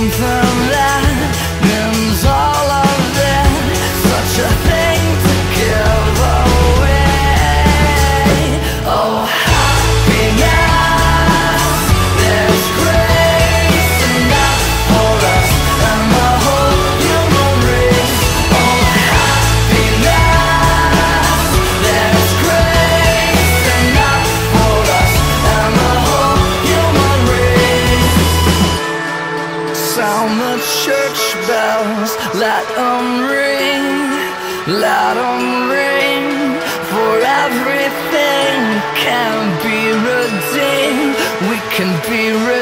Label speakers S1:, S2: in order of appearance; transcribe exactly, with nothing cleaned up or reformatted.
S1: something that means all of that. Such a thing to give away. Oh, happiness, there's grace enough for us and the whole human race. Oh, happiness, there's grace enough for us and the whole human race. Sound the church bells, let them ring, let them ring. For everything can be redeemed, we can be redeemed.